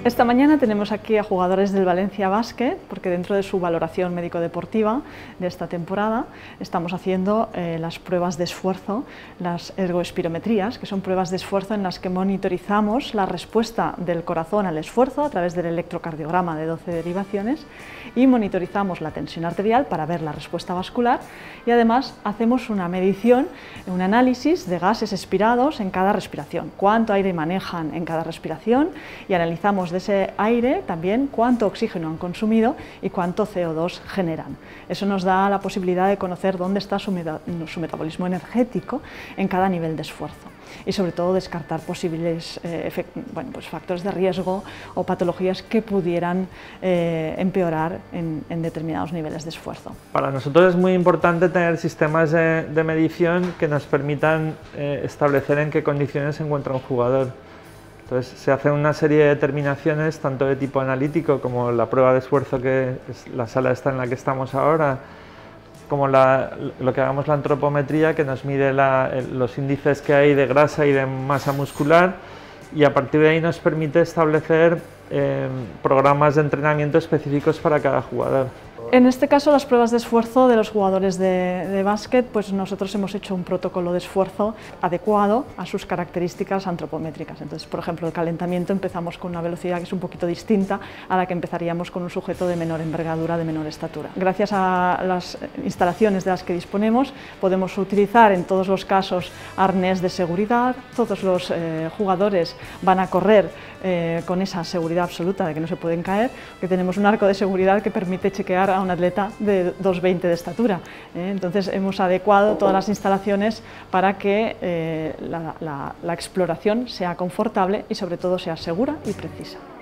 Esta mañana tenemos aquí a jugadores del Valencia Basket, porque dentro de su valoración médico-deportiva de esta temporada estamos haciendo las pruebas de esfuerzo, las ergoespirometrías, que son pruebas de esfuerzo en las que monitorizamos la respuesta del corazón al esfuerzo a través del electrocardiograma de 12 derivaciones y monitorizamos la tensión arterial para ver la respuesta vascular y además hacemos una medición, un análisis de gases expirados en cada respiración, cuánto aire manejan en cada respiración y analizamos de ese aire también cuánto oxígeno han consumido y cuánto CO2 generan. Eso nos da la posibilidad de conocer dónde está su metabolismo energético en cada nivel de esfuerzo y sobre todo descartar posibles factores de riesgo o patologías que pudieran empeorar en determinados niveles de esfuerzo. Para nosotros es muy importante tener sistemas de medición que nos permitan establecer en qué condiciones se encuentra un jugador. Entonces se hacen una serie de determinaciones tanto de tipo analítico como la prueba de esfuerzo, que es la sala esta en la que estamos ahora, como lo que hagamos la antropometría, que nos mide los índices que hay de grasa y de masa muscular, y a partir de ahí nos permite establecer programas de entrenamiento específicos para cada jugador. En este caso, las pruebas de esfuerzo de los jugadores de básquet, pues nosotros hemos hecho un protocolo de esfuerzo adecuado a sus características antropométricas. Entonces, por ejemplo, el calentamiento empezamos con una velocidad que es un poquito distinta a la que empezaríamos con un sujeto de menor envergadura, de menor estatura. Gracias a las instalaciones de las que disponemos, podemos utilizar en todos los casos arnés de seguridad. Todos los jugadores van a correr con esa seguridad absoluta de que no se pueden caer, que tenemos un arco de seguridad que permite chequear a un atleta de 2,20 de estatura. Entonces hemos adecuado todas las instalaciones para que la exploración sea confortable y sobre todo sea segura y precisa.